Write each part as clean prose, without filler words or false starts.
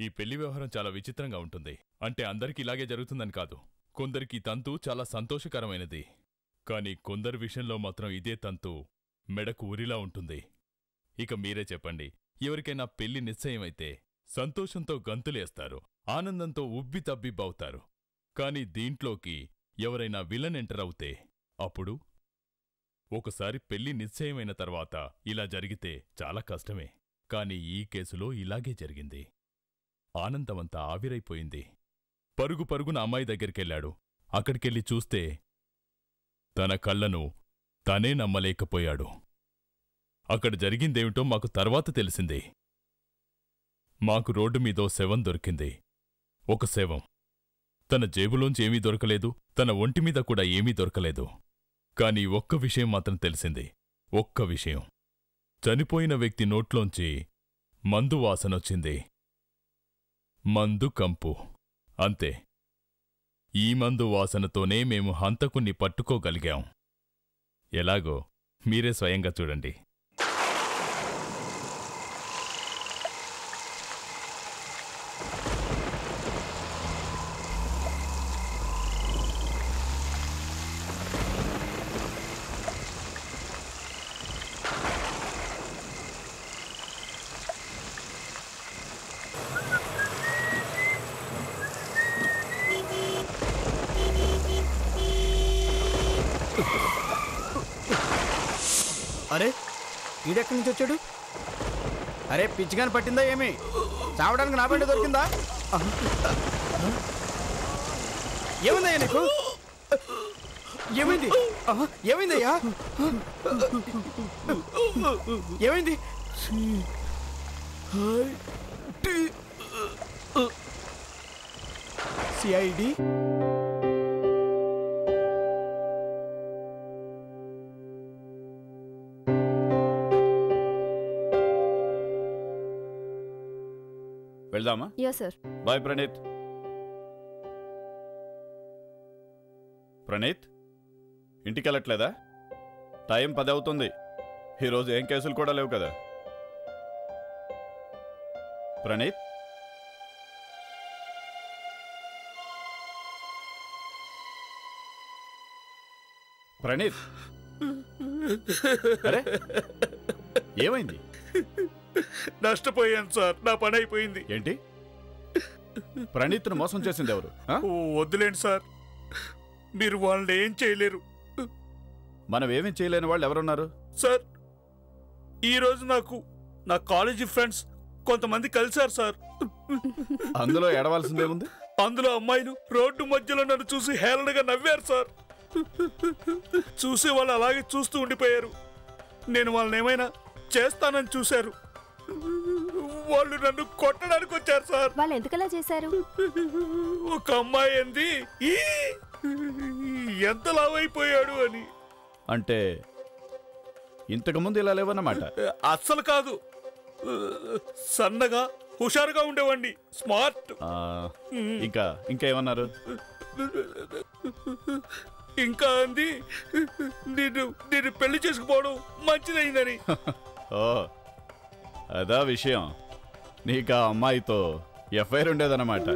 ఈ పెళ్లి వ్యవహారం చాలా విచిత్రంగా ఉంటుంది. అంటే అందరికి ఇలాగే జరుగుతుందని కాదు. కొందరికి తంతు చాలా సంతోషకరమైనది. కాని కొందరి విషయంలో మాత్రం ఇదే తంతు మెడకు ఉరిలా ఉంటుంది. ఇక మీరే చెప్పండి, ఎవరికైనా పెళ్లి నిశ్చయమైతే సంతోషంతో గంతులేస్తారు, ఆనందంతో ఉబ్బి తబ్బిబ్బవుతారు. కాని దీంట్లోకి ఎవరైనా విలన్ ఎంటర్ అవుతే అప్పుడు ఒకసారి పెళ్లి నిశ్చయమైన తర్వాత ఇలా జరిగితే చాలా కష్టమే. కాని ఈ కేసులో ఇలాగే జరిగింది. ఆనందమంతా ఆవిరైపోయింది. పరుగు పరుగున అమ్మాయి దగ్గరికెళ్ళాడు. అక్కడికెళ్ళి చూస్తే తన కళ్ళను తనే నమ్మలేకపోయాడు. అక్కడ జరిగిందేమిటో మాకు తర్వాత తెలిసింది. మాకు రోడ్డు మీదో శవం దొరికింది. ఒక శవం. తన జేబులోంచి ఏమీ దొరకలేదు, తన ఒంటిమీద కూడా ఏమీ దొరకలేదు. కాని ఒక్క విషయం మాత్రం తెలిసింది. ఒక్క విషయం. చనిపోయిన వ్యక్తి నోట్లోంచి మందు వాసనొచ్చింది. మందు కంపు. అంతే. ఈ మందు వాసనతోనే మేము హంతకుణ్ణి పట్టుకోగలిగాం. ఎలాగో మీరే స్వయంగా చూడండి. అరే ఈడెక్కడి నుంచి వచ్చాడు? అరే పిచ్చిగాని పట్టిందా ఏమి? చావడానికి నా బండి దొరికిందా? ఏముందయ్యా నీకు? ఏమైంది? ఏమైందయ్యా? ఏమైంది? సిఐడి వెళ్దామా? Yes sir. Bye Praneeth. Praneeth, ఇంటికెళ్ళట్లేదా? టైం 10 అవుతుంది. ఈరోజు ఏం కేసులు కూడా లేవు కదా. ప్రణీత్, ప్రణీత్, అరే ఏమైంది? నష్టపోయాను సార్, నా పని అయిపోయింది. ఏంటి? ప్రణీత్ను మోసం చేసింది ఎవరు? వద్దులేండి సార్, మీరు వాళ్ళని ఏం చేయలేరు. మనం ఏమీ చేయలేని వాళ్ళు ఎవరున్నారు సార్? ఈరోజు నాకు నా కాలేజీ ఫ్రెండ్స్ కొంతమంది కలిశారు సార్. అందులో ఏడవాల్సిందేముంది? అందులో అమ్మాయిలు రోడ్డు మధ్యలో నన్ను చూసి హేళనగా నవ్వారు సార్. చూసి వాళ్ళు అలాగే చూస్తూ ఉండిపోయారు. నేను వాళ్ళని ఏమైనా చేస్తానని చూశారు. వాళ్ళు నన్ను కొట్టడానికి వచ్చారు సార్. వాళ్ళు ఎందుకలా చేశారు? ఒక అమ్మాయి అంది ఎంత లావైపోయాడు అని. అంటే ఇంతకుముందు ఇలా లేవన్నమాట? అస్సలు కాదు, సన్నగా హుషారుగా ఉండేవాడిని, స్మార్ట్. ఇంకా ఇంకా ఏమన్నారు? ఇంకా అంది నేను పెళ్లి చేసుకుపోవడం మంచిదైందని. ఓ అదా విషయం. నీకు ఆ అమ్మాయితో ఎఫ్ఐఆర్ ఉండేదన్నమాట.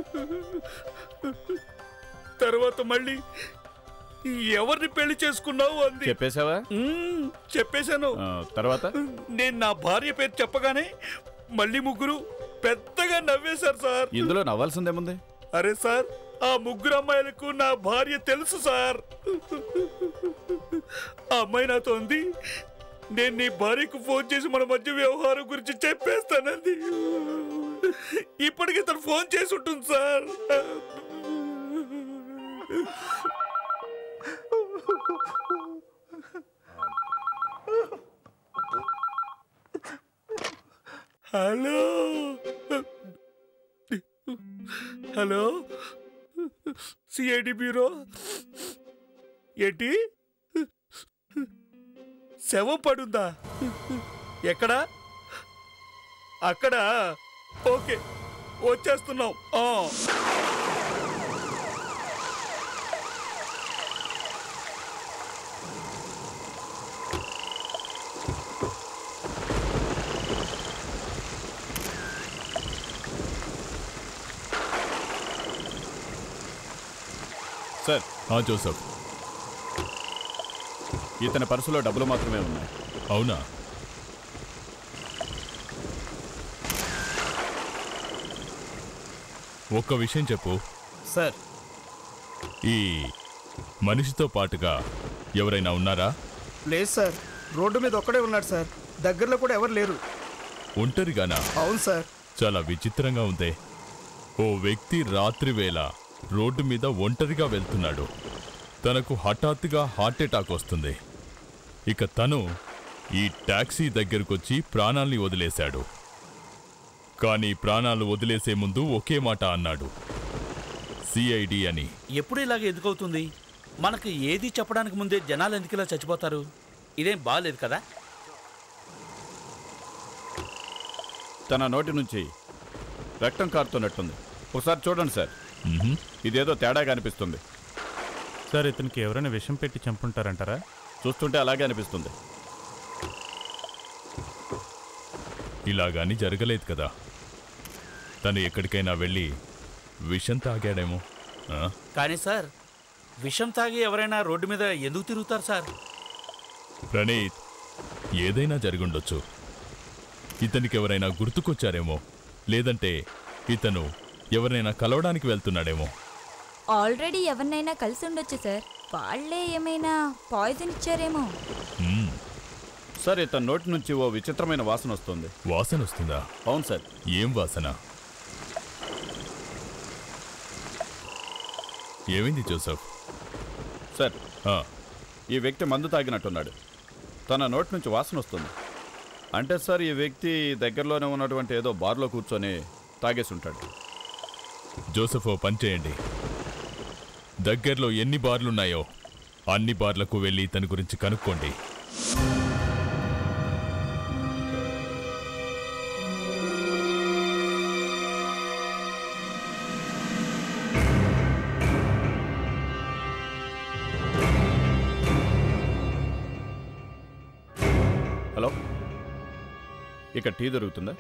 తర్వాత మళ్ళీ ఎవరిని పెళ్లి చేసుకున్నావు అంది. చెప్పేశావా? చెప్పేశాను. తర్వాత నేను నా భార్య పేరు చెప్పగానే మళ్ళీ ముగ్గురు పెద్దగా నవ్వేశారు సార్. ఇందులో నవ్వాల్సిందేముంది? అరే సార్, ఆ ముగ్గురు అమ్మాయిలకు నా భార్య తెలుసు సార్. ఆ అమ్మాయి నాతో ఉంది, నేను నీ భార్యకు ఫోన్ చేసి మన మధ్య వ్యవహారం గురించి చెప్పేస్తానంది. ఇప్పటికే తను ఫోన్ చేసి ఉంటుంది sir. Hello hello, CID bureau. ఏంటి, శవం పడుందా? ఎక్కడా? అక్కడ. ఓకే, వచ్చేస్తున్నాం. Sir Joseph. ఇతని పర్సులో డబ్బులు మాత్రమే ఉన్నాయి. అవునా? ఒక్క విషయం చెప్పు సార్. ఈ మనిషితో పాటుగా ఎవరైనా ఉన్నారా? లేదు సార్, రోడ్డు మీద ఒక్కడే ఉన్నాడు సార్. దగ్గరలో కూడా ఎవరు లేరు. ఒంటరిగానా? అవును సార్. చాలా విచిత్రంగా ఉందే. ఓ వ్యక్తి రాత్రివేళ రోడ్డు మీద ఒంటరిగా వెళ్తున్నాడు. తనకు హఠాత్తుగా హార్ట్అటాక్ వస్తుంది. ఇక తను ఈ టాక్సీ దగ్గరకొచ్చి ప్రాణాల్ని వదిలేశాడు. కానీ ప్రాణాలు వదిలేసే ముందు ఒకే మాట అన్నాడు, సిఐడి అని. ఎప్పుడు ఇలాగ ఎందుకవుతుంది? మనకు ఏది చెప్పడానికి ముందే జనాలు ఎందుకు ఇలా చచ్చిపోతారు? ఇదేం బాగాలేదు కదా. తన నోటి నుంచి రక్తం కారుతున్నట్టుంది. ఒకసారి చూడండి సార్. ఇదేదో తేడాగా అనిపిస్తుంది. సార్, ఇతనికి ఎవరైనా విషం పెట్టి చంపుంటారంటారా? చూస్తుంటే అలాగే అనిపిస్తుంది. ఇలాగాని జరగలేదు కదా. తను ఎక్కడికైనా వెళ్ళి విషం తాగాడేమో. కానీ సార్, విషం తాగి ఎవరైనా రోడ్డు మీద ఎందుకు తిరుగుతారు సార్? ప్రణీత్, ఏదైనా జరుగుండొచ్చు. ఇతనికి ఎవరైనా గుర్తుకొచ్చారేమో, లేదంటే ఇతను ఎవరైనా కలవడానికి వెళ్తున్నాడేమో. ఆల్రెడీ ఎవరినైనా కలిసి ఉండొచ్చు సార్. వాళ్ళే ఏమైనా పాయిజన్ ఇచ్చారేమో. సార్, ఇతని నోటి నుంచి ఓ విచిత్రమైన వాసన వస్తుంది. వాసన వస్తుందా? అవును సార్. ఏం వాసన? ఏమైంది జోసఫ్? సార్, ఈ వ్యక్తి మందు తాగినట్టున్నాడు. తన నోటి నుంచి వాసన వస్తుంది. అంటే సార్, ఈ వ్యక్తి దగ్గరలోనే ఉన్నటువంటి ఏదో బార్లో కూర్చొని తాగేసి ఉంటాడు. జోసఫ్, ఓ పని చేయండి. దగ్గరలో ఎన్ని బార్లున్నాయో అన్ని బార్లకు వెళ్ళి తన గురించి కనుక్కోండి. హలో, ఇక్కడ టీ దొరుకుతుందా?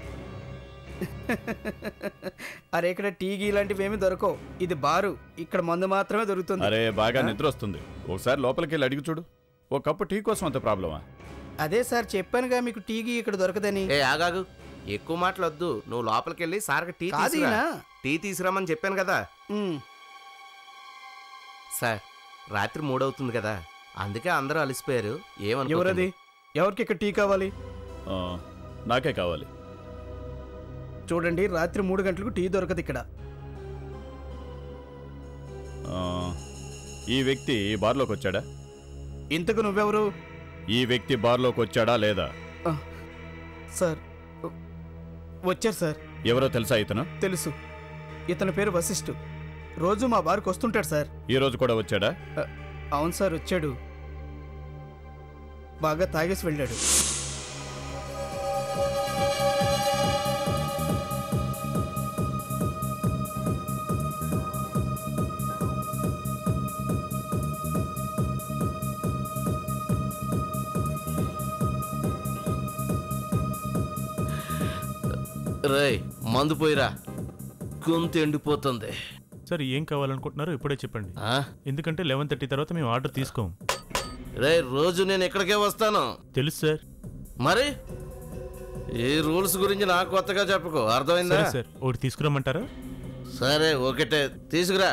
అరే, ఇక్కడ టీ గీ ఇలాంటివి ఏమి దొరకవు. ఇది బారు. ఇక్కడ మందు మాత్రమే దొరుకుతుంది. అరే, బాగా నిద్ర వస్తుంది. ఒకసారి లోపలికి వెళ్ళి అడిగి చూడు. ఓ కప్పు టీ కోసం అంత ప్రాబ్లమా? అదే సార్, చెప్పానుగా మీకు టీ గీ ఇక్కడ దొరకదని. ఆగాగు, ఎక్కువ మాటలొద్దు. నువ్వు లోపలికి వెళ్ళి సార్కి టీ తీసుకురామని చెప్పాను కదా. సార్, రాత్రి 3 అవుతుంది కదా, అందుకే అందరూ అలసిపోయారు. ఎవరది? ఎవరికి ఇక్కడ టీ కావాలి? నాకే కావాలి. చూడండి, రాత్రి 3 గంటలకు టీ దొరకదు ఇక్కడ. ఈ వ్యక్తి ఈ బార్లోకి వచ్చాడా? ఇంతకు నువ్వెవరు? ఈ వ్యక్తి బార్లోకి వచ్చాడా లేదా? సార్, వచ్చారు సార్. ఎవరో తెలుసా ఇతను? తెలుసు. ఇతని పేరు వశిష్ఠు. రోజు మా బార్కు వస్తుంటాడు సార్. ఈ రోజు కూడా వచ్చాడా? అవును సార్, వచ్చాడు. బాగా తాగేసి వెళ్ళాడు. రేయ్, మందు పోయిరా, గొంతు ఎండిపోతుంది. సార్, ఏం కావాలనుకుంటున్నారో ఇప్పుడే చెప్పండి. ఎందుకంటే 11:30 తర్వాత మేము ఆర్డర్ తీసుకోం. రే, రోజు నేను ఇక్కడికే వస్తాను. తెలుసు సార్. మరి ఈ రూల్స్ గురించి నాకు కొత్తగా చెప్పకు, అర్థమైందా? సార్, ఒకటి తీసుకురమ్మంటారా? సరే, ఒకటే తీసుకురా.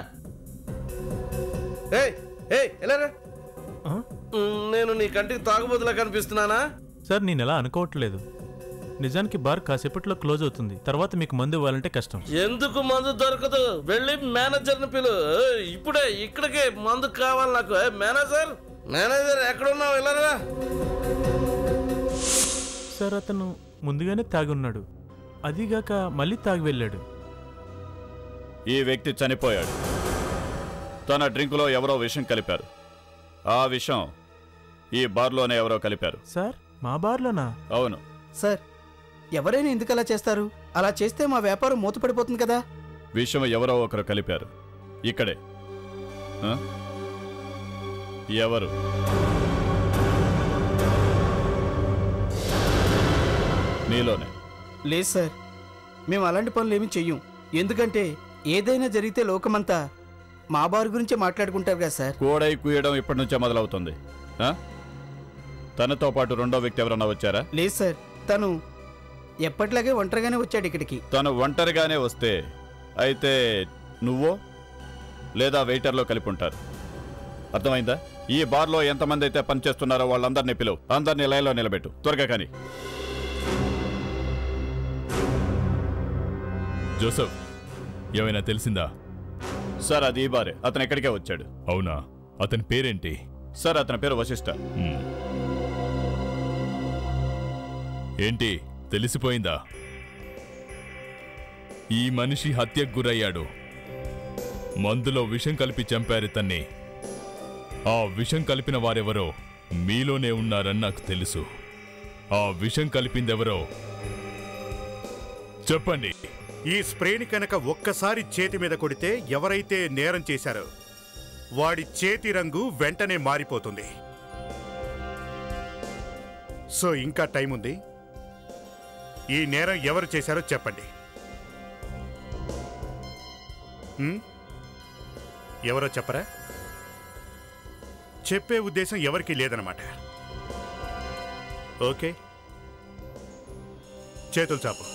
నేను నీ కంటికి తాగుబోతులా కనిపిస్తున్నానా? సార్, నేను ఎలా అనుకోవట్లేదు. నిజానికి బార్ కాసేపట్లో క్లోజ్ అవుతుంది. తర్వాత మీకు మందు ఇవ్వాలంటే కష్టం. ఎందుకు మందు దొరకదు? వెళ్ళి మేనేజర్ని పిలు. ఇప్పుడే ఇక్కడికే మందు కావాలి నాకు. మేనేజర్, మేనేజర్ ఎక్కడున్నావు? వెళ్ళరా. సార్, అతను ముందుగానే తాగి ఉన్నాడు. అదిగాక మళ్ళీ తాగి వెళ్ళాడు. ఈ వ్యక్తి చనిపోయాడు. తన డ్రింకులో ఎవరో విషం కలిపారు. ఆ విషం ఈ బార్లోనే ఎవరో కలిపారు. సార్, మా బార్లోనా? అవును సార్. ఎవరైనా ఎందుకు అలా చేస్తారు? అలా చేస్తే మా వ్యాపారం మూతపడిపోతుంది కదా. విషయం ఎవరో ఒకరు కలిపారు ఇక్కడే. ఎవరు? నీలోనే. లేదు సార్, మేము అలాంటి పనులు ఏమీ చెయ్యం. ఎందుకంటే ఏదైనా జరిగితే లోకమంతా మా బార్ గురించి మాట్లాడుకుంటారు కదా సార్. కోడై కూయడం ఇప్పటి నుంచే మొదలవుతుంది. తనతో పాటు రెండో వ్యక్తి ఎవరన్నా వచ్చారా? లేదు సార్, తను ఎప్పటిలాగే ఒంటరిగానే వచ్చాడు ఇక్కడికి. తను ఒంటరిగానే వస్తే అయితే నువ్వో లేదా వెయిటర్లో కలిపి ఉంటారు. అర్థమైందా? ఈ బార్లో ఎంతమంది అయితే పనిచేస్తున్నారో వాళ్ళందరినీ పిలువు. అందరినీ లైన్లో నిలబెట్టు. త్వరగా కానీ. జోసెఫ్, ఏమైనా తెలిసిందా? సార్, అది ఈ బారే. అతను ఎక్కడికే వచ్చాడు. అవునా? అతని పేరేంటి? సార్, అతని పేరు వశిష్ఠ. ఏంటి తెలిసిపోయిందా? ఈ మనిషి హత్యకు గురయ్యాడు. మందులో విషం కలిపి చంపారితన్ని. ఆ విషం కలిపిన వారెవరో మీలోనే ఉన్నారని నాకు తెలుసు. ఆ విషం కలిపిందెవరో చెప్పండి. ఈ స్ప్రేని కనుక ఒక్కసారి చేతి మీద కొడితే ఎవరైతే నేరం చేశారో వాడి చేతి రంగు వెంటనే మారిపోతుంది. సో ఇంకా టైం ఉంది. ఈ నేరం ఎవరు చేశారో చెప్పండి. ఎవరో చెప్పరా? చెప్పే ఉద్దేశం ఎవరికీ లేదన్నమాట. ఓకే, చేతులు చాపు.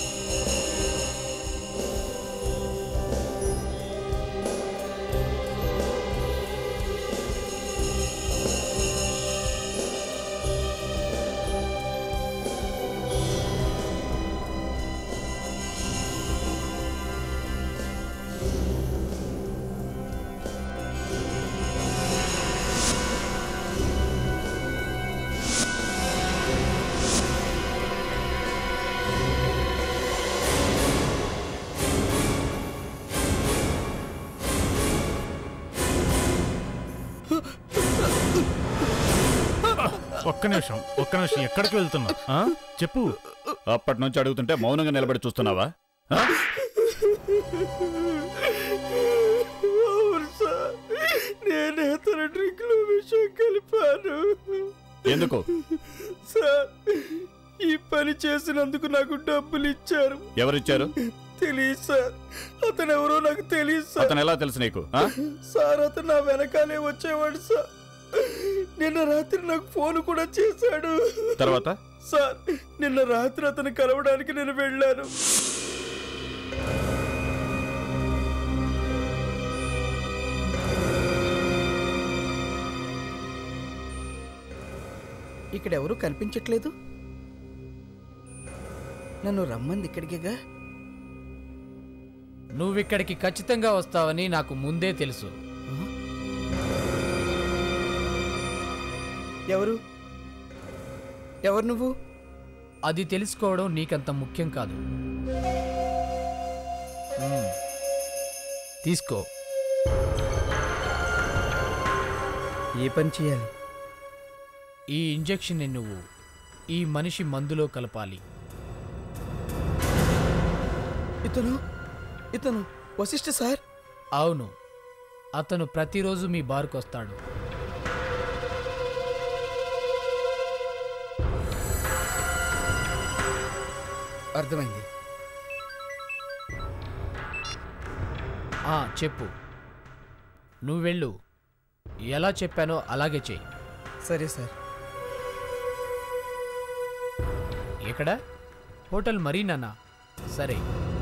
ఒక్క నిమిషం ఎక్కడికి వెళ్తున్నా చెప్పు. అప్పటి నుంచి అడుగుతుంటే మౌనంగా నిలబడి చూస్తున్నావా? నేనే తన డ్రింక్ లో విషయం కలిపాను. ఎందుకు? సార్, ఈ పని చేసినందుకు నాకు డబ్బులు ఇచ్చారు. ఎవరిచ్చారు? తెలియదు సార్. అతను ఎవరో నాకు తెలియదు సార్. అతను ఎలా తెలుసు నీకు? సార్, అతను నా వెనకాలే వచ్చేవాడు సార్. నిన్న రాత్రి నాకు ఫోన్ కూడా చేశాడు. తర్వాత? సార్, నిన్న రాత్రి అతను కలవడానికి నేను వెళ్ళాను. ఇక్కడ ఎవరు కనిపించట్లేదు. నన్ను రమ్మంది ఇక్కడికిగా. నువ్విక్కడికి ఖచ్చితంగా వస్తావని నాకు ముందే తెలుసు. ఎవరు నువ్వు? అది తెలుసుకోవడం నీకంత ముఖ్యం కాదు. తీసుకో. ఏ పని చేయాలి? ఈ ఇంజెక్షన్ నువ్వు ఈ మనిషి మందులో కలపాలి. ఇతను వశిష్ఠ సార్? అవును, అతను ప్రతిరోజు మీ బార్కు వస్తాడు. అర్థమైంది. చెప్పు. నువ్వెళ్ళు. ఎలా చెప్పానో అలాగే చెయ్యి. సరే సార్. ఎక్కడ? హోటల్ మరీనానా? సరే.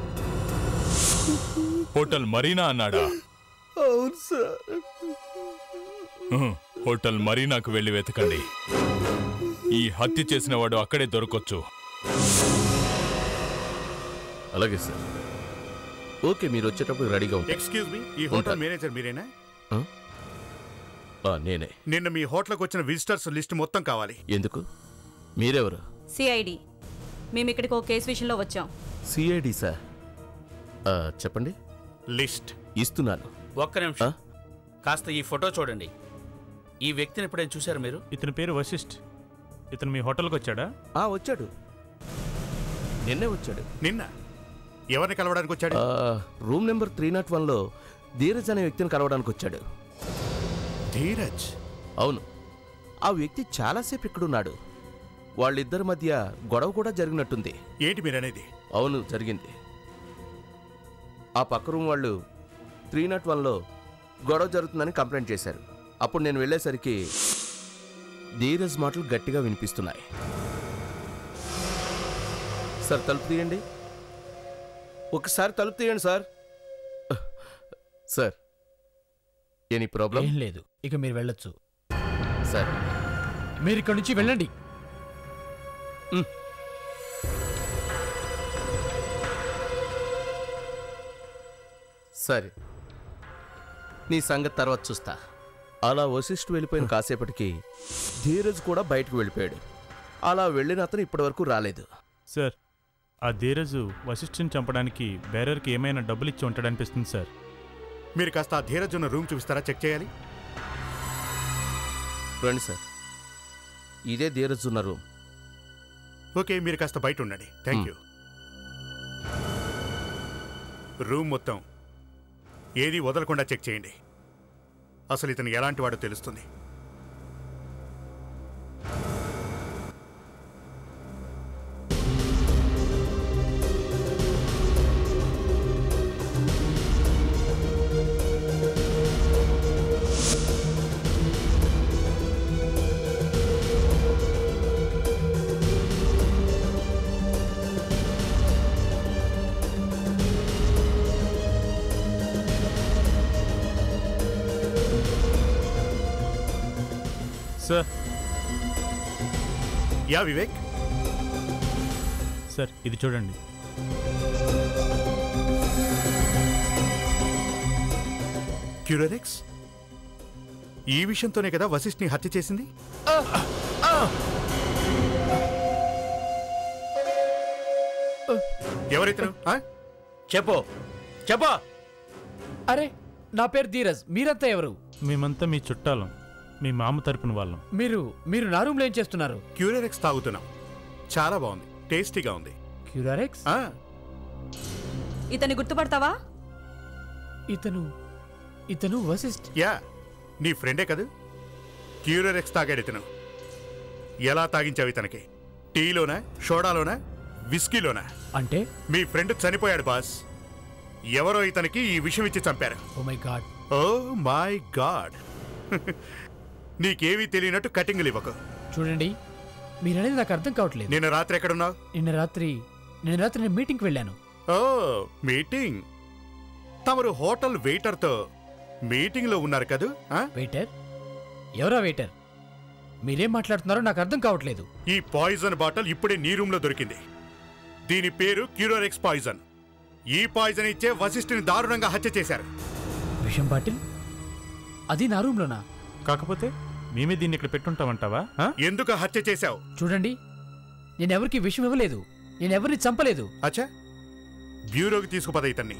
హోటల్ మరీనా అన్నాడా? అవును సార్. హోటల్ మరీనాకు వెళ్ళి వెతకండి. ఈ హత్య చేసిన వాడు అక్కడే దొరకొచ్చు. అలాగే సార్. ఓకే, మీరు వచ్చేటప్పుడు రెడీగా ఉంటారు. ఎక్స్క్యూజ్ మీ, ఈ హోటల్ మేనేజర్ మీరేనా? నేనే. నిన్న మీ హోటల్కి వచ్చిన విజిటర్స్ లిస్ట్ మొత్తం కావాలి. ఎందుకు? మీరెవరు? సిఐడి. మేము ఇక్కడికి ఒక కేసు విషయంలో వచ్చాం. CID sir. చెప్పండి. లిస్ట్ ఇస్తున్నాను. ఒక్క నిమిషం, కాస్త ఈ ఫోటో చూడండి. ఈ వ్యక్తిని ఎప్పుడైనా చూశారు మీరు? ఇతని పేరు వశిష్ఠ్. ఇతను మీ హోటల్కి వచ్చాడా? వచ్చాడు. నిన్నే వచ్చాడు. నిన్న ఎవరిని కలవడానికి వచ్చాడు? రూమ్ నెంబర్ 301లో ధీరజ్ అనే వ్యక్తిని కలవడానికి వచ్చాడు. ధీరజ్? అవును. ఆ వ్యక్తి చాలాసేపు ఇక్కడున్నాడు. వాళ్ళిద్దరి మధ్య గొడవ కూడా జరిగినట్టుంది. ఏంటి మీరనేది? అవును, జరిగింది. ఆ పక్క రూమ్ వాళ్ళు 301లో గొడవ జరుగుతుందని కంప్లైంట్ చేశారు. అప్పుడు నేను వెళ్ళేసరికి ధీరజ్ మాటలు గట్టిగా వినిపిస్తున్నాయి. సార్ తలుపు తీయండి, ఒకసారి తలుపు తీయండి సార్. Sir any problem? ఏం లేదు, ఇక మీరు వెళ్ళొచ్చు. సార్ మీరు ఇక్కడి నుంచి వెళ్ళండి. సరే, నీ సంగతి తర్వాత చూస్తా. అలా వశిష్ఠు వెళ్ళిపోయిన కాసేపటికి ధీరజ్ కూడా బయటకు వెళ్ళిపోయాడు. అలా వెళ్ళిన అతను ఇప్పటివరకు రాలేదు. సార్, ఆ ధీరజు వశిష్ఠుని చంపడానికి బేరర్కి ఏమైనా డబ్బులు ఇచ్చి ఉంటాడనిపిస్తుంది సార్. మీరు కాస్త ఆ ధీరజ్ ఉన్న రూమ్ చూపిస్తారా? చెక్ చేయాలి. రండి సార్, ఇదే ధీరజ్ ఉన్న రూమ్. ఓకే, మీరు కాస్త బయట ఉండండి. Thank you. రూమ్ మొత్తం ఏది వదలకుండా చెక్ చేయండి. అసలు ఇతను ఎలాంటి వాడో తెలుస్తుంది. సార్. యా వివేక్. సార్, ఇది చూడండి. క్యూరోరెక్స్ ఈ విషయంతోనే కదా వశిష్ఠ్ని హత్య చేసింది. ఎవరైతే చెప్పు చెప్పు. అరే, నా పేరు ధీరజ్. మీరంతా ఎవరు? మేమంతా మీ చుట్టాలం, మీ మామ తరపున వాళ్ళం. మీరు నా రూమ్లో ఏం చేస్తున్నారు? క్యూరోరెక్స్ తాగుతున్నాం. చాలా బాగుంది, టేస్టీగా ఉంది. క్యూరోరెక్స్? ఇతన్ని గుర్తుపడతావా? ఇతను వశిష్ఠ్. యా, నీ ఫ్రెండే కదా. క్యూరోరెక్స్ తాగాడు ఇతను. ఎలా తాగించావు ఇతనికి? టీలోనా, సోడాలోనా, విస్కీలోనా? అంటే మీ ఫ్రెండ్ చనిపోయాడు బాస్. ఎవరో ఇతనికి ఈ విషయం ఇచ్చి చంపారు. Oh my God. Oh my God. నీకేమీ తెలియనట్టు కటింగ్లు ఇవ్వకు. చూడండి, మీరనేది నాకు అర్థం కావట్లేదు. నిన్న రాత్రి ఎక్కడున్నావు? నిన్న రాత్రి నేను మీటింగ్కి వెళ్ళాను. ఓ మీటింగ్. తమరు హోటల్ వెయిటర్తో మీటింగ్లో ఉన్నారు కదూ? వెయిటర్? ఎవరా వెయిటర్? మీరేం మాట్లాడుతున్నారో నాకు అర్థం కావట్లేదు. ఈ పాయిజన్ బాటిల్ ఇప్పుడే నీ రూమ్లో దొరికింది. దీని పేరు క్యూరోరెక్స్ పాయిజన్. ఈ పాయిజన్ ఇచ్చే వశిష్ఠుని దారుణంగా హత్య చేశారు. విషం బాటిల్? అది నా రూమ్లోనా? కాకపోతే మేమే దీన్ని ఇక్కడ పెట్టుంటామంటావా? ఎందుకు హత్య చేశావు? చూడండి, నేనెవరికి విషయం ఇవ్వలేదు. నేనెవరిని చంపలేదు. అచ్చా, బ్యూరోకి తీసుకుపద ఇతన్ని.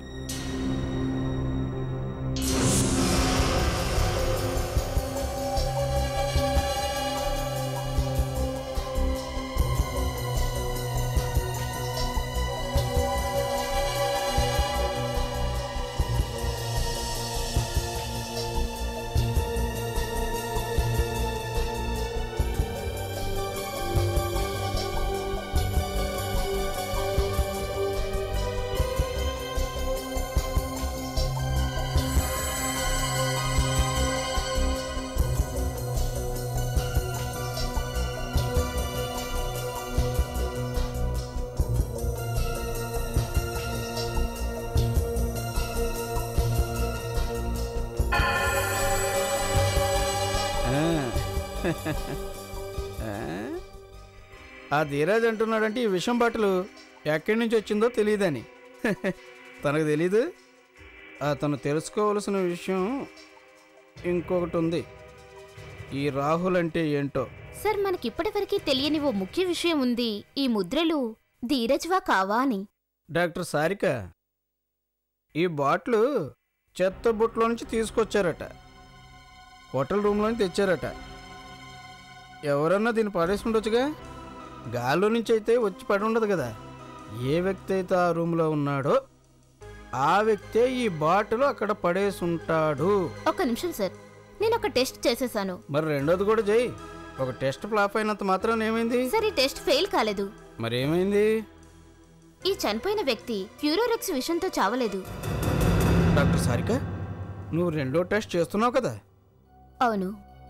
ఆ ధీరాజ్ అంటున్నాడంటే ఈ విషం బాటలు ఎక్కడి నుంచి వచ్చిందో తెలియదని. తనకు తెలీదు. అతను తెలుసుకోవలసిన విషయం ఇంకొకటి ఉంది. ఈ రాహుల్ అంటే ఏంటో. సార్, మనకిప్పటివరకు తెలియని ఓ ముఖ్య విషయం ఉంది. ఈ ముద్రలు ధీరజ్వా కావా అని. డాక్టర్ సారిక, ఈ బాటిల్ చెత్త బుట్లో నుంచి తీసుకొచ్చారట. హోటల్ రూమ్లోంచి తెచ్చారట. ఎవరన్నా దీన్ని పడేసుకుంటొచ్చుగా. గాల్లో నుంచి అయితే వచ్చి పడి ఉండదు కదా. ఏ వ్యక్తి అయితే ఆ రూమ్లో ఉన్నాడో ఆ వ్యక్తే ఈ బాటిల్ అక్కడ పడేసుంటాడు. ఒక నిమిషం సార్, నేను ఒక టెస్ట్ చేసేసాను. మరి రెండోది కూడా చేయి. ఒక టెస్ట్ ఫ్లాప్ అయినంత మాత్రం ఏమైంది? సార్, ఈ టెస్ట్ ఫెయిల్ కాలేదు. మరి ఏమైంది? ఈ చనిపోయిన వ్యక్తి క్యూరోరెక్స్ విషంతో చావలేదు. డాక్టర్ సారిక, నువ్వు రెండో టెస్ట్ చేస్తున్నావు కదా? అవును.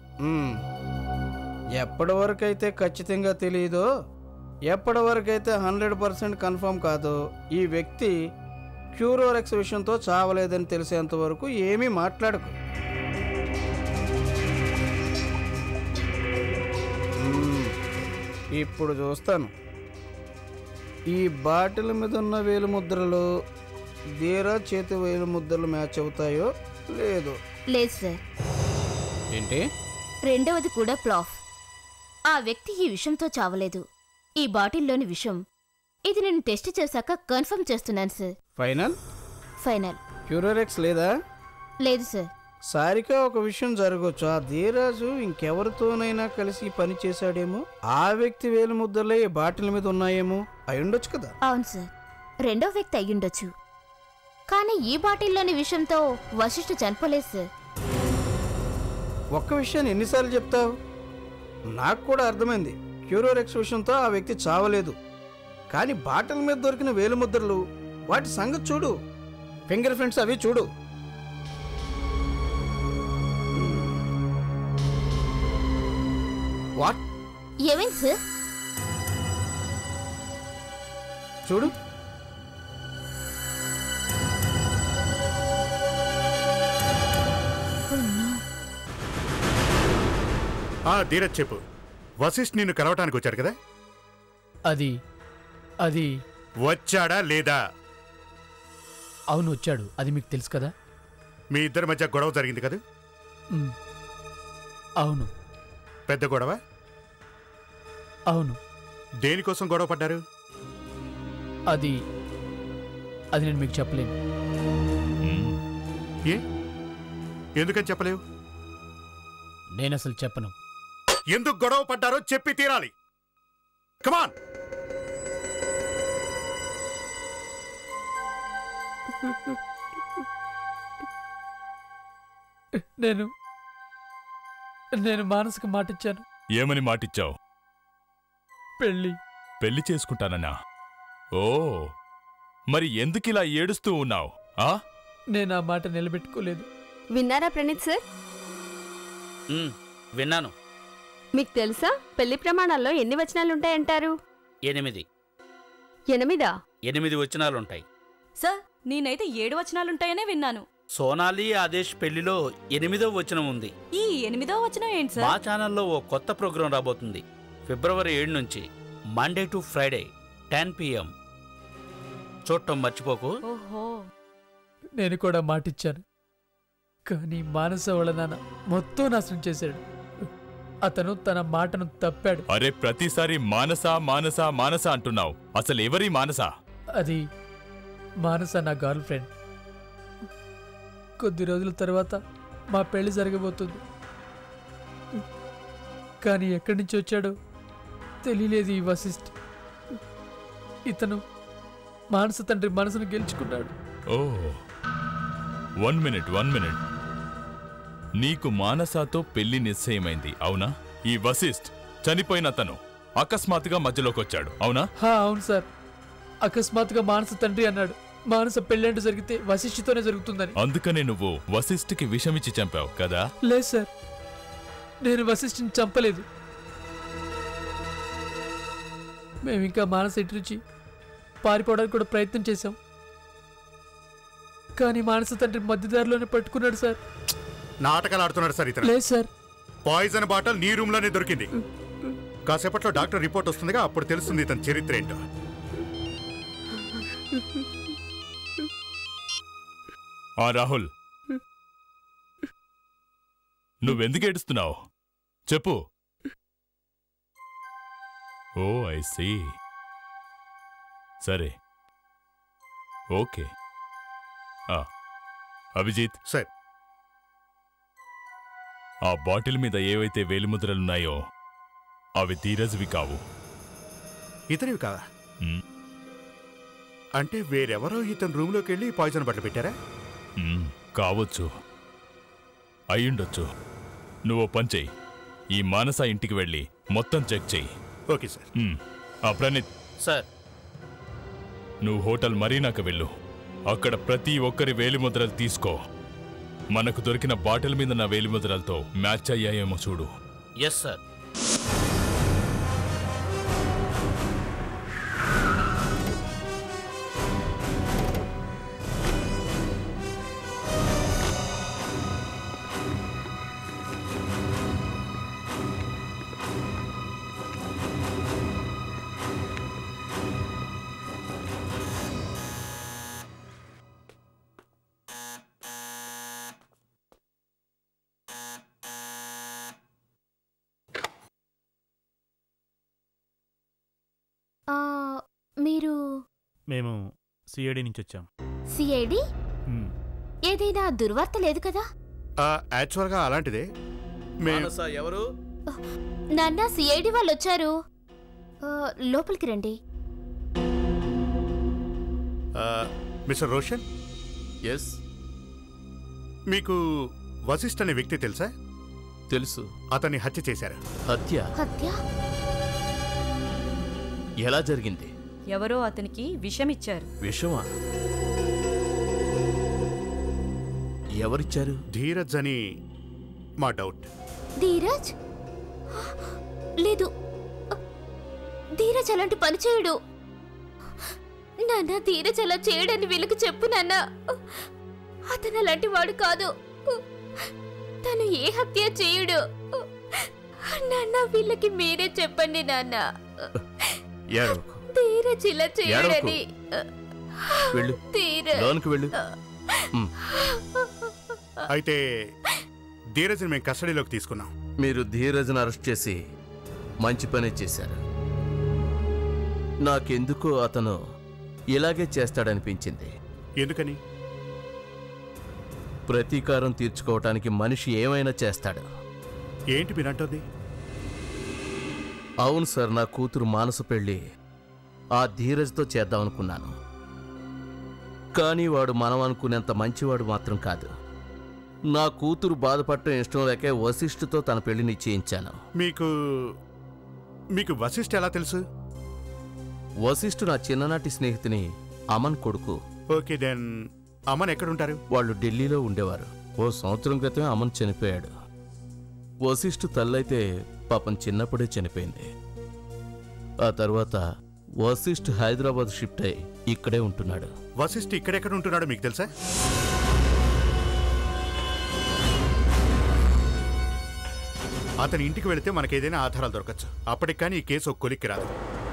ఎప్పటి వరకైతే ఖచ్చితంగా తెలియదో, ఎప్పటి వరకైతే 100% కన్ఫర్మ్ కాదో, ఈ వ్యక్తి క్యూరోరెక్స్ విషయంతో చావలేదని తెలిసేంత వరకు ఏమీ మాట్లాడకు. ఇప్పుడు చూస్తాను ఈ బాటిల్ మీద ఉన్న వేలు ముద్రలు ధీరజ్ చేతి వేలు ముద్రలు మ్యాచ్ అవుతాయో లేదో. లేదు సార్. ఏంటి? రెండవది కూడా ప్లాఫ్. ఆ వ్యక్తి ఈ విషంతో చావలేదు. ఈ బాటిల్లోని విషం ఇది నేను టెస్ట్ చేశాక కన్ఫర్మ్ చేస్తున్నాను సార్. ఫైనల్? ఫైనల్. క్యూరోరెక్స్ లేదా? లేదు సార్. సారిక ఒక విషయం జరగవచ్చు. ఆ ధీరాజు ఇంకెవరితోనైనా కలిసి పని చేశాడేమో. ఆ వ్యక్తి వేలు ముద్దలే ఈ బాటిల్ మీద ఉన్నాయేమో. అయ్యుండొచ్చు కదా? అవును సార్, రెండో వ్యక్తి అయ్యుండొచ్చు. కానీ ఈ బాటిల్లోని విషంతో వశిష్ఠ చనిపోలేదు సార్. ఒక్క విషయాన్ని ఎన్నిసార్లు చెప్తావు? నాకు కూడా అర్థమైంది, క్యూరోరెక్స్ విషయంతో ఆ వ్యక్తి చావలేదు. కానీ బాటిల్ మీద దొరికిన వేలు ముద్రలు, వాటి సంగతి చూడు, ఫింగర్ ప్రింట్స్ అవి చూడు. వాట్? ఏమైంది సార్? చూడు. ధీరజ్ చెప్పు, వశిష్ఠ్ నిన్ను కలవటానికి వచ్చాడు కదా? అది వచ్చాడా లేదా? అవును వచ్చాడు. అది మీకు తెలుసు కదా? మీ ఇద్దరి మధ్య గొడవ జరిగింది కదా? అవును. పెద్ద గొడవ? అవును. దేనికోసం గొడవ పడ్డారు? అది నేను మీకు చెప్పలేను. ఎందుకని చెప్పలేవు? నేను అసలు చెప్పను. ఎందుకు గొడవ పడ్డారో చెప్పి తీరాలి. కమాన్. నేను మానసిక మాటిచ్చాను. ఏమని మాటిచ్చావు? పెళ్లి చేసుకుంటానన్నా? ఓ, మరి ఎందుకిలా ఏడుస్తూ ఉన్నావు? నేను ఆ మాట నిలబెట్టుకోలేదు. విన్నారా ప్రణీత్ సార్? విన్నాను. మీకు తెలుసా పెళ్లి ప్రమాణాల్లో ఎన్ని వచనాలుంటాయంటారు? 8. 8? 8 వచనాలుంటాయి సార్. నేనైతే 7 వచనాలుంటాయనే విన్నాను. సోనాలి ఆదేశ్ పెళ్లిలో 8వ వచనం ఉంది. ఈ 8వ వచనం ఏంటి సార్? మా ఛానల్లో ఓ కొత్త ప్రోగ్రాం రాబోతుంది. ఫిబ్రవరి 7 నుంచి మండే టు ఫ్రైడే 10 PM. చూడటం మర్చిపోకు. ఓహో. నేను కూడా మాటిచ్చాను, కానీ మానస వాళ్ళ నాన్న మొత్తం నాశనం చేశాడు. అతను తన మాటను తప్పాడు. అరే, ప్రతిసారి మానస మానస మానస అంటున్నావు. అసలు ఎవరి మానస? అది మానస నా గర్ల్ ఫ్రెండ్. కొద్ది రోజుల తర్వాత మా పెళ్లి జరగబోతుంది. కానీ ఎక్కడి నుంచి వచ్చాడో తెలియలేదు ఈ వశిష్ఠ్. ఇతను మానస తండ్రి మనసును గెలుచుకున్నాడు. Oh, 1 minute. నీకు మానసాతో పెళ్లి నిశ్చయమైంది, అవునా? ఈ వశిష్ఠ్ చనిపోయిన తను అకస్మాత్తుగా మధ్యలోకొచ్చాడు, అవునా? అవును సార్. అకస్మాత్తుగా మానస తండ్రి అన్నాడు. మానస పెళ్ళంటూ జరిగితే వశిష్ఠితోనే జరుగుతుందని. అందుకనే నువ్వు వశిష్ఠ్కి విషమిచ్చి చంపావు కదా? లేదు సార్, నేను వశిష్ఠిని చంపలేదు. మేమింకా మానస ఇంటి నుంచి పారిపోవడానికి కూడా ప్రయత్నం చేశాం. కానీ మానస తండ్రి మధ్యదారిలోనే పట్టుకున్నాడు సార్. నాటకాలు ఆడుతున్నాడు సార్ ఇతను. లేదు సార్. పాయిజన్ బాటిల్ నీ రూమ్ లోనే దొరికింది. కాసేపట్లో డాక్టర్ రిపోర్ట్ వస్తుందిగా, అప్పుడు తెలుస్తుంది ఇతని చరిత్ర ఏంటో. రాహుల్, నువ్వెందుకు ఏడుస్తున్నావు? చెప్పు. Oh, I see. సరే, ఓకే. అభిజిత్ సార్, ఆ బాటిల్ మీద ఏవైతే వేలిముద్రలున్నాయో అవి ధీరజ్వి కావు. ఇతనివి కావా? అంటే వేరెవరో ఇతని రూమ్లోకి వెళ్ళి పాయిజన్ బట్టలు పెట్టారా? కావచ్చు, అయ్యుండొచ్చు. నువ్వు పని చెయ్యి, ఈ మానస ఇంటికి వెళ్ళి మొత్తం చెక్ చెయ్యి. Okay sir. ప్రణీత్ సార్, నువ్వు హోటల్ మరీనాకు వెళ్ళు. అక్కడ ప్రతి ఒక్కరి వేలిముద్రలు తీసుకో. మనకు దొరికిన బాటిల్ మీద నా వేలిముద్రలతో మ్యాచ్ అయ్యాయేమో చూడు. Yes sir. మీరు మేము సిఐడి నుంచి వచ్చాం. సిఐడి? ఏదైనా దుర్వార్త లేదు కదా? యాక్చువల్గా అలాంటిదే. ఎవరు? నాన్న, సిఐడి వాళ్ళు వచ్చారు, లోపలికి రండి. మిస్టర్ రోషన్. ఎస్. మీకు వశిష్ఠ్ అనే వ్యక్తి తెలుసా? తెలుసు. అతన్ని హత్య చేశారు. హత్య? హత్య ఎలా జరిగింది? ఎవరో అతనికి విషం ఇచ్చారు. విషమా? ఎవరిచ్చారు? ధీరజ్ అని మా డౌట్. ధీరజ్? లేదు, ధీరజ్ అలాంటి పని చేయడు. నాన్న, ధీరజ్ అలా చేయడని వీళ్ళకి చెప్పు నాన్న. అతను అలాంటి వాడు కాదు. తను ఏ హత్య చేయడు. నాన్న, వీళ్ళకి మీరే చెప్పండి నాన్న. ధీరజ్ ఇలా చేయడని. అయితే ధీరజ్ని మేము కస్టడీలోకి తీసుకున్నాం. మీరు ధీరజ్ని అరెస్ట్ చేసి మంచి పని చేశారు. నాకెందుకో అతను ఇలాగే చేస్తాడనిపించింది. ఎందుకని? ప్రతీకారం తీర్చుకోవటానికి మనిషి ఏమైనా చేస్తాడు. ఏంటి మీరంటోంది? అవును సార్, నా కూతురు మానస పెళ్ళి ఆ ధీరజ్తో చేద్దామనుకున్నాను. కానీ వాడు మనం అనుకునేంత మంచివాడు మాత్రం కాదు. నా కూతురు బాధపడటం ఇష్టం లేకే వశిష్ఠుతో తన పెళ్లి నిశ్చయించాను. మీకు వశిష్ఠ్ ఎలా తెలుసు? వశిష్ఠు నా చిన్ననాటి స్నేహితుని అమన్ కొడుకు. ఓకే, దెన్ అమన్ ఎక్కడుంటారు? వాళ్ళు ఢిల్లీలో ఉండేవారు. ఓ సంవత్సరం క్రితమే అమన్ చనిపోయాడు. వశిష్ఠు తల్లైతే పాపం చిన్నప్పుడే చనిపోయింది. ఆ తర్వాత వశిష్ఠ్ హైదరాబాద్ షిఫ్ట్ అయి ఇక్కడే ఉంటున్నాడు. వశిష్ఠ్ ఇక్కడెక్కడ ఉంటున్నాడో మీకు తెలుసా? అతని ఇంటికి వెళితే మనకేదైనా ఆధారాలు దొరకచ్చు. అప్పటికి కానీ ఈ కేసు ఒక కొలిక్కి రాదు.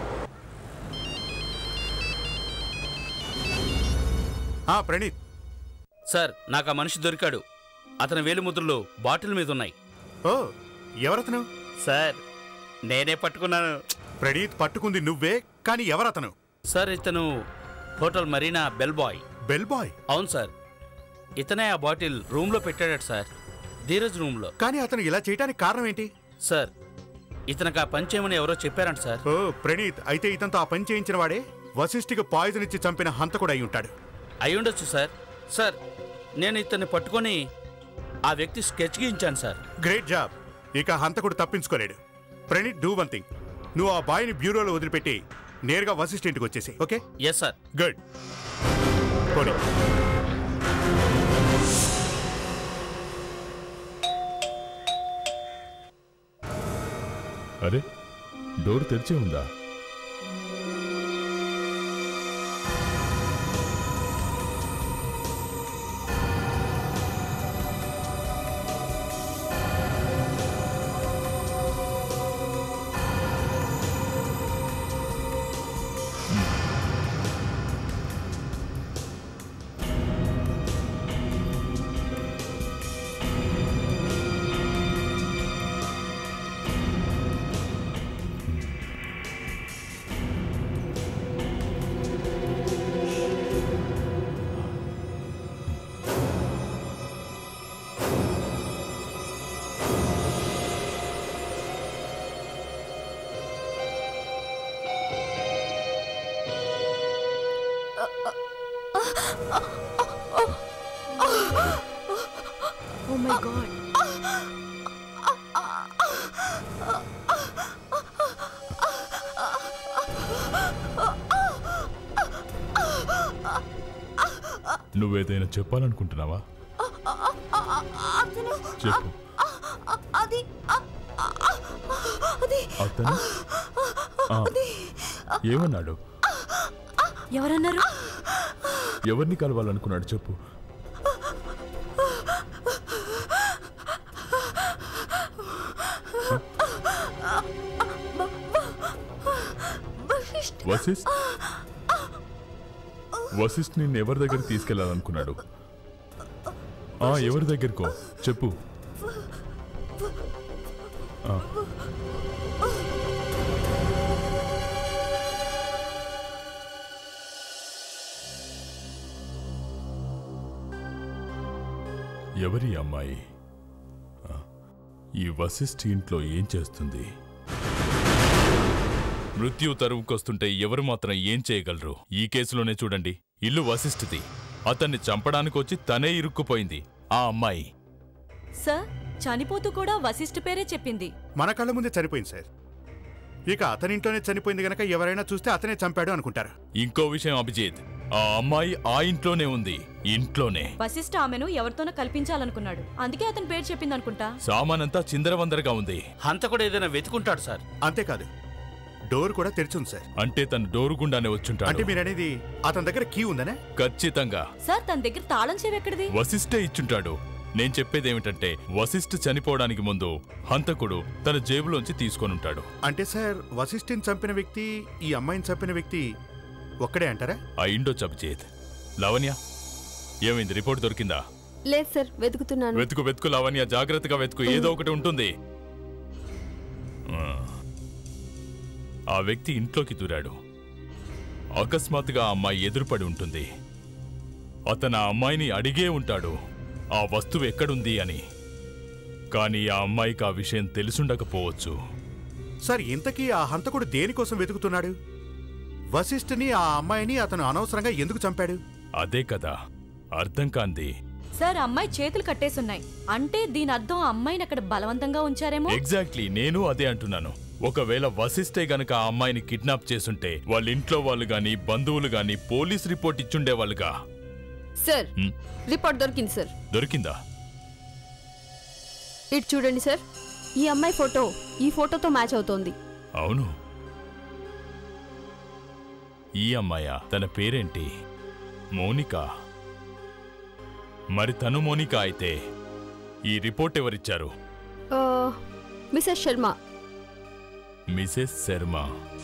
ప్రణీత్ సార్, నాకు ఆ మనిషి దొరికాడు. అతని వేలిముద్రలు బాటిల్ మీద ఉన్నాయి. ఓ, ఎవరతను? సార్, నేనే పట్టుకున్నాను. ప్రణీత్, పట్టుకుంది నువ్వే, కానీ ఎవరతను? సార్, ఇతను hotel Marina bell boy. Bell boy? అవును సార్. ఇతనే ఆ బాటిల్ రూమ్లో పెట్టాడట సార్, ధీరజ్ రూమ్లో. కానీ అతను ఇలా చేయడానికి కారణం ఏంటి? సార్, ఇతనికి ఆ పని చేయమని ఎవరో చెప్పారంట సార్. ఓ ప్రణీత్, అయితే ఇతనితో ఆ పని చేయించిన వాడే వశిష్ఠికి పాయిజన్ ఇచ్చి చంపిన హంతకుడు అయి ఉంటాడు. అయి ఉండొచ్చు సార్. సార్, నేను ఇతన్ని పట్టుకొని ఆ వ్యక్తి స్కెచ్ గీయించాను సార్. Great job. ఇక హంతకుడు తప్పించుకోలేడు. Praneeth, do one thing. నువ్వు ఆ బాయ్ని బ్యూరోలో వదిలిపెట్టి నేరుగా వశిష్ఠ్ ఇంటికి వచ్చేసి. ఓకే? Yes sir. గుడ్. పోనీ. అరే, డోర్ తెరిచే ఉందా? Oh my God. నువ్వేదైనా చెప్పాలనుకుంటున్నావా? చెప్పు. అది అది అతను ఏమన్నాడు? ఎవరన్నారు? ఎవరిని కలవాలనుకున్నాడు చెప్పు. వశిష్ఠ్ నిన్ను ఎవరి దగ్గరికి తీసుకెళ్లాలనుకున్నాడు? ఎవరి దగ్గరకో చెప్పు. ఎవరి అమ్మాయి? ఈ వశిష్ఠ్ ఇంట్లో ఏం చేస్తుంది? మృత్యు తరువుకొస్తుంటే ఎవరు మాత్రం ఏం చేయగలరు? ఈ కేసులోనే చూడండి, ఇల్లు వశిష్ఠిది. అతన్ని చంపడానికి వచ్చి తనే ఇరుక్కుపోయింది ఆ అమ్మాయి. సార్, చనిపోతూ కూడా వశిష్ఠ పేరే చెప్పింది. మన కళ్ళ ముందే చనిపోయింది సార్. ఇక అతనింట్లోనే చనిపోయింది గనక ఎవరైనా చూస్తే అతనే చంపాడు అనుకుంటారు. ఇంకో విషయం అభిజిత్, ఆ అమ్మాయి ఆ ఇంట్లోనే ఉంది. ఇంట్లోనే. వశిష్ఠ ఆమెను ఎవరితోనో కల్పించాలనుకున్నాడు, అందుకే అతని పేరు చెప్పింది అనుకుంటా. సామానంతా చిందరవందరగా ఉంది. హంతకుడు ఏదైనా వెతుకుంటాడు సార్. అంతేకాదు, డోర్ కూడా తెరిచుంది సార్. అంటే తను డోరు గుండానే వచ్చుంటాడు. అంటే మీరనేది అతని దగ్గర కీ ఉందనే? ఖచ్చితంగా. సార్, తన దగ్గర తాళం చెవి ఎక్కడిది? వశిష్ఠే ఇచ్చుంటాడు. నేను చెప్పేదేమిటంటే, వశిష్ఠ్ చనిపోవడానికి ముందు హంతకుడు తన జేబులోంచి తీసుకొనుంటాడు. అంటే సార్, వశిష్ఠిని చంపిన వ్యక్తి ఈ అమ్మాయిని చంపిన వ్యక్తి ఒక్కడే అంటారా? అయిండొచ్చు అభిజిత్. లావణ్య, ఏమైంది? రిపోర్ట్ దొరికిందా? లేదు సార్, వెతుకుతున్నాను. వెతుకు లావణ్య, జాగ్రత్తగా వెతుకు, ఏదో ఒకటి ఉంటుంది. ఆ వ్యక్తి ఇంట్లోకి దూరాడు. అకస్మాత్తుగా ఆ అమ్మాయి ఎదురుపడి ఉంటుంది. అతను ఆ అమ్మాయిని అడిగే ఉంటాడు ఆ వస్తువు ఎక్కడుంది అని. కానీ ఆ అమ్మాయికి ఆ విషయం తెలుసుండకపోవచ్చు. సార్, ఇంతకీ ఆ హంతకుడు దేనికోసం వెతుకుతున్నాడు? వశిష్ఠని ఆ అమ్మాయిని అతను అనవసరంగా ఎందుకు చంపాడు? అదే కదా అర్థం కాంది. సార్, అమ్మాయి చేతులు కట్టేసున్నాయి అంటే దీని అర్థం ఆ అమ్మాయిని అక్కడ బలవంతంగా ఉంచారేమో. ఎగ్జాక్ట్లీ, నేను అదే అంటున్నాను. ఒకవేళ వశిష్ఠే గనక ఆ అమ్మాయిని కిడ్నాప్ చేసుంటే వాళ్ళ ఇంట్లో వాళ్ళు గాని బంధువులు గాని పోలీస్ రిపోర్ట్ ఇచ్చుండేవాళ్ళుగా. సార్, రిపోర్ట్ దొరికింది సార్. దొరికిందా? ఇటు చూడండి సార్, ఈ అమ్మాయి ఫోటో ఈ ఫోటోతో మ్యాచ్ అవుతోంది. అవును, ఈ అమ్మాయా? తన పేరేంటి? మోనికా. మరి తను మోనికా అయితే ఈ రిపోర్ట్ ఎవరిచ్చారు? మిసెస్ శర్మ. మిసెస్ శర్మ.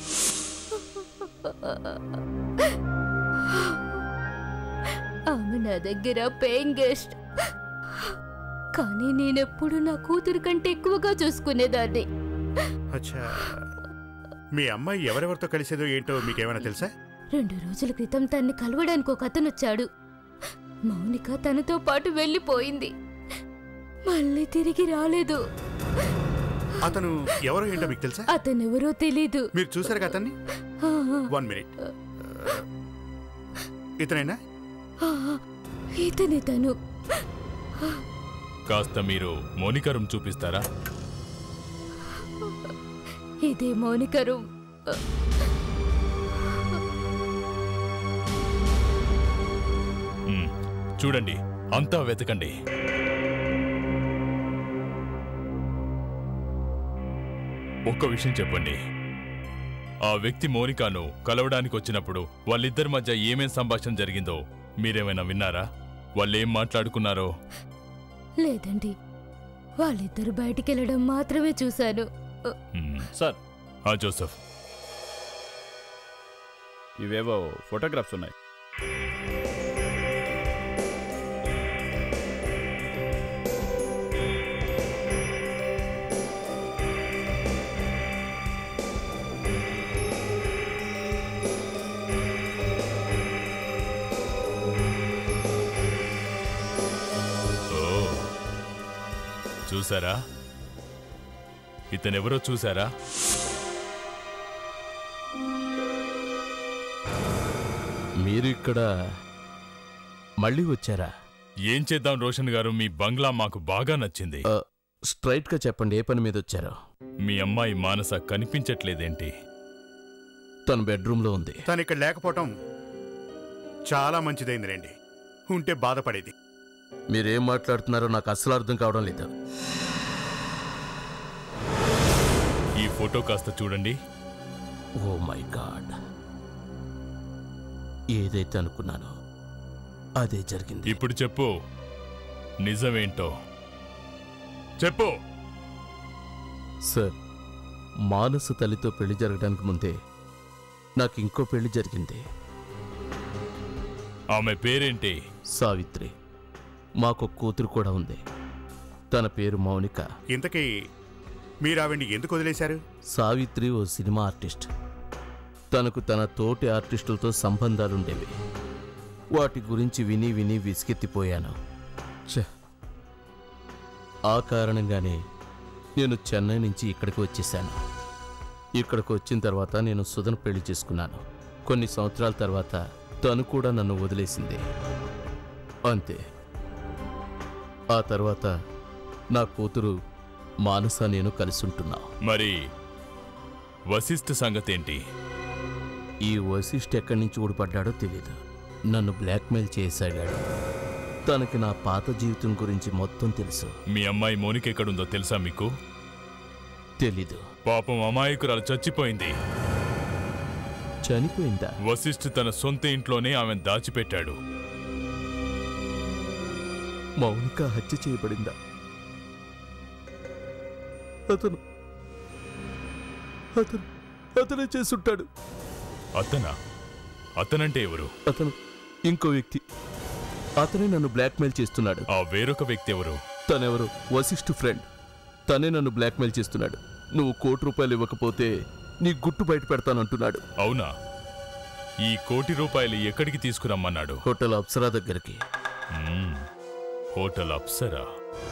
ఆమె నా దగ్గర పేయింగ్ గెస్ట్, కానీ నేనెప్పుడు నా కూతురు కంటే ఎక్కువగా చూసుకునేదాన్ని. అచ్చా, మీ అమ్మాయి ఎవరెవరితో కలిసేదో ఏంటో మీకేమైనా తెలుసా? 2 రోజుల క్రితం తన్ని కలవడానికి ఒక అతను వచ్చాడు. మౌనిక తనతో పాటు వెళ్ళిపోయింది, మళ్ళీ తిరిగి రాలేదు. అతను ఎవరో ఏంటో మీకు తెలుసా? అతనెవరో తెలీదు. మీరు చూసారు కదా అతన్ని? 1 మినిట్. ఇతనైనా? ఇతనే తను. కాస్త మీరు మోనికా రూమ్ చూపిస్తారా? ఇదే మౌనిక రూమ్. చూడండి, అంతా వెతకండి. ఒక్క విషయం చెప్పండి, ఆ వ్యక్తి మోనికాను కలవడానికి వచ్చినప్పుడు వాళ్ళిద్దరి మధ్య ఏమేం సంభాషణ జరిగిందో మీరేమైనా విన్నారా? వాళ్ళేం మాట్లాడుకున్నారో? లేదండి, వాళ్ళిద్దరు బయటికెళ్ళడం మాత్రమే చూశాను. సార్. జోసెఫ్, ఇవేవో ఫోటోగ్రాఫ్స్ ఉన్నాయి. చూసారా? ఇతనెవరో చూసారా? మీరు ఇక్కడ మళ్ళీ వచ్చారా? ఏం చేద్దాం రోషన్ గారు, మీ బంగ్లా మాకు బాగా నచ్చింది. స్ట్రైట్ గా చెప్పండి, ఏ పని మీద వచ్చారో? మీ అమ్మాయి మానస కనిపించట్లేదేంటి? తన బెడ్రూమ్ లో ఉంది. తను ఇక్కడ లేకపోవటం చాలా మంచిదైంది రండి. ఉంటే బాధపడేది. మీరేం మాట్లాడుతున్నారో నాకు అస్సలు అర్థం కావడం లేదు. ఈ ఫోటో కాస్త చూడండి. ఓ మై గాడ్, ఏదైతే అనుకున్నానో అదే జరిగింది. ఇప్పుడు చెప్పు, నిజమేంటో చెప్పు. సార్, మానసు తల్లితో పెళ్లి జరగడానికి ముందే నాకు ఇంకో పెళ్లి జరిగింది. ఆమె పేరేంటి? సావిత్రి. మాకు కూతురు కూడా ఉంది. తన పేరు మౌనిక. ఇంతకీ మీరు ఆవిడ్ని ఎందుకు వదిలేశారు? సావిత్రి ఓ సినిమా ఆర్టిస్ట్. తనకు తన తోటి ఆర్టిస్టులతో సంబంధాలుండేవి. వాటి గురించి విని విని విసిగెత్తిపోయాను. ఆ కారణంగానే నేను చెన్నై నుంచి ఇక్కడికి వచ్చేసాను. ఇక్కడికి వచ్చిన తర్వాత నేను సుధను పెళ్లి చేసుకున్నాను. కొన్ని సంవత్సరాల తర్వాత తను కూడా నన్ను వదిలేసింది. అంతే. ఆ తర్వాత నా కూతురు మానస నేను కలిసి ఉంటున్నా. మరి వశిష్ఠ సంగతేంటి? ఈ వశిష్ఠ ఎక్కడి నుంచి ఊడిపడ్డాడో తెలీదు. నన్ను బ్లాక్మెయిల్ చేసాగాడు. తనకి నా పాత జీవితం గురించి మొత్తం తెలుసు. మీ అమ్మాయి మౌనిక ఎక్కడుందో తెలుసా మీకు? తెలీదు. పాపం అమాయకురాలు చచ్చిపోయింది. చనిపోయిందా? వశిష్ఠ తన సొంత ఇంట్లోనే ఆమెను దాచిపెట్టాడు. మౌనిక హత్య చేయబడిందా? అతనే చేసుంటాడు. అతనంటే ఎవరు? అతను ఇంకో వ్యక్తి. అతనే నన్ను బ్లాక్మెయిల్ చేస్తున్నాడు. ఆ వేరొక వ్యక్తి ఎవరు? తనెవరు? వశిష్ఠ ఫ్రెండ్. తనే నన్ను బ్లాక్మెయిల్ చేస్తున్నాడు. నువ్వు ₹1,00,00,000 ఇవ్వకపోతే నీ గుట్టు బయట పెడతానంటున్నాడు. అవునా? ఈ ₹1,00,00,000 ఎక్కడికి తీసుకురమ్మన్నాడు? హోటల్ అప్సరా దగ్గరికి. హోటల్ అప్సరా?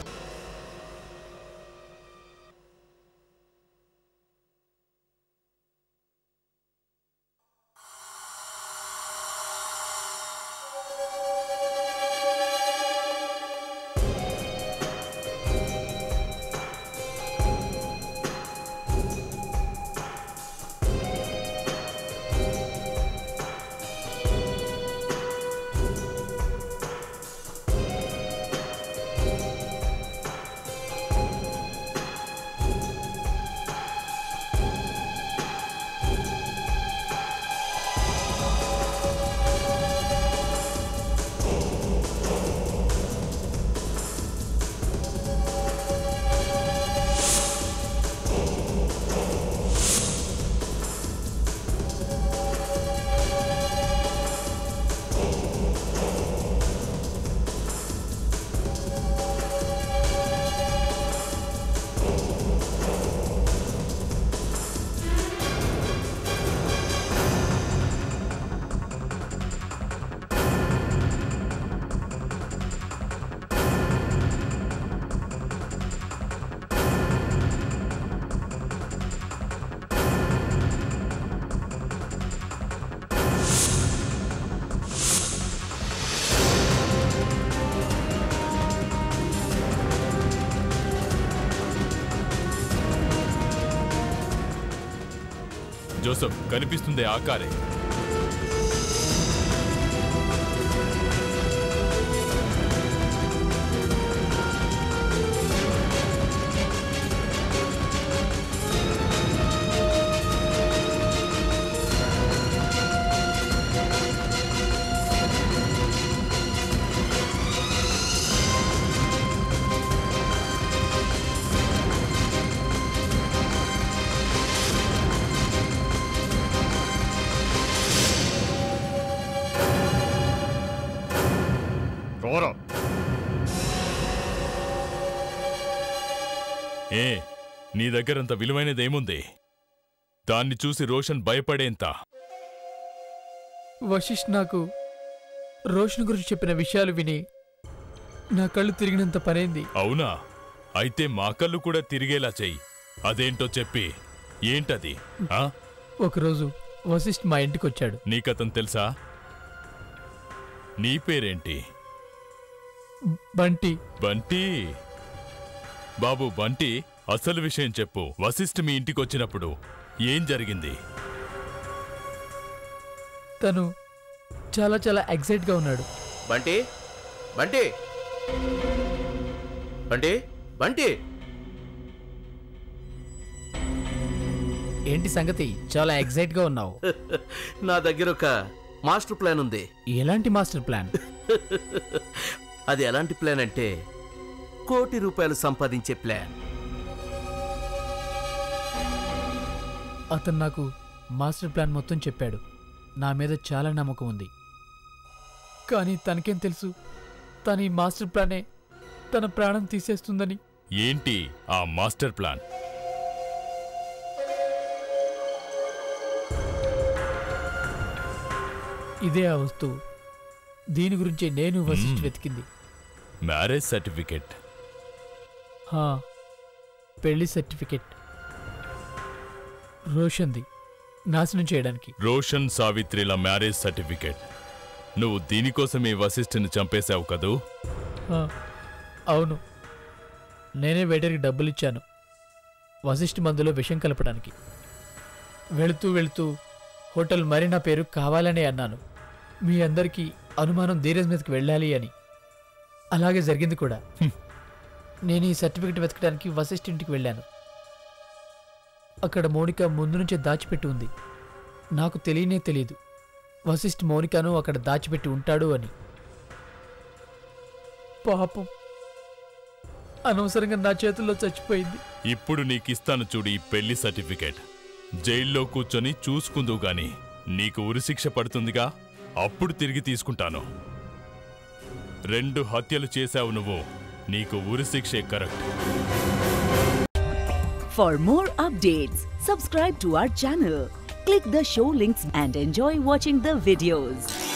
జోసెఫ్, కనిపిస్తుంది ఆ కారే. ఏ, నీ దగ్గరంత విలువైనదేముంది? దాన్ని చూసి రోషన్ భయపడేంత. వశిష్ఠ్ నాకు రోషన్ గురించి చెప్పిన విషయాలు విని నా కళ్ళు తిరిగినంత పనైంది. అవునా? అయితే మా కళ్ళు కూడా తిరిగేలా చెయ్యి. అదేంటో చెప్పి. ఏంటది? ఒకరోజు వశిష్ఠ్ మా ఇంటికి వచ్చాడు. నీకతను తెలుసా? నీ పేరేంటి? బంటి. బంటి? బాబు బంటి, అసలు విషయం చెప్పు. వశిష్ఠ్ మీ ఇంటికి వచ్చినప్పుడు ఏం జరిగింది? తను చాలా చాలా ఎక్సైట్గా ఉన్నాడు. బంటి, బంటి, బంటి బంటి ఏంటి సంగతి? చాలా ఎగ్జైట్ గా ఉన్నావు. నా దగ్గర ఒక మాస్టర్ ప్లాన్ ఉంది. ఎలాంటి మాస్టర్ ప్లాన్? అది ఎలాంటి ప్లాన్ అంటే ₹1 కోటి సంపాదించే ప్లాన్. అతను నాకు మాస్టర్ ప్లాన్ మొత్తం చెప్పాడు. నా మీద చాలా నమ్మకం ఉంది. కానీ తనకేం తెలుసు తను ఈ మాస్టర్ ప్లానే తన ప్రాణం తీసేస్తుందని. ఏంటి ఆ మాస్టర్ ప్లాన్? ఇదే ఆ వస్తువు. దీని గురించి నేను వశిష్ఠ వెతికింది. Marriage certificate. పెళ్లి సర్టిఫికెట్. రోషన్ది, నాశనం చేయడానికి. రోషన్ సావిత్రిల మ్యారేజ్ సర్టిఫికెట్. నువ్వు దీనికోసమే వశిష్ఠని చంపేశావు కదూ? అవును, నేనే వేటరికి డబ్బులిచ్చాను వశిష్ఠ మందులో విషం కలపడానికి. వెళుతూ వెళుతూ హోటల్ మరీనా పేరు కావాలనే అన్నాను. మీ అందరికీ అనుమానం ధీరజ్ మీదకి వెళ్ళాలి అని. అలాగే జరిగింది కూడా. నేను ఈ సర్టిఫికెట్ వెతకడానికి వశిష్ఠ ఇంటికి వెళ్ళాను. అక్కడ మౌనిక ముందు నుంచే దాచిపెట్టి ఉంది. నాకు తెలియనే తెలియదు వశిష్ఠ మౌనికను అక్కడ దాచిపెట్టి ఉంటాడు అని. పాపం అనవసరంగా నా చేతుల్లో చచ్చిపోయింది. ఇప్పుడు నీకిస్తాను చూడు ఈ పెళ్లి సర్టిఫికెట్. జైల్లో కూర్చొని చూసుకుందువు గాని నీకు ఉరిశిక్ష పడుతుందిగా, అప్పుడు తిరిగి తీసుకుంటాను. 2 హత్యలు చేశావు నువ్వు, నీకు ఉరిశిక్షే correct. For more updates, subscribe to our channel, click the show links and enjoy watching the videos.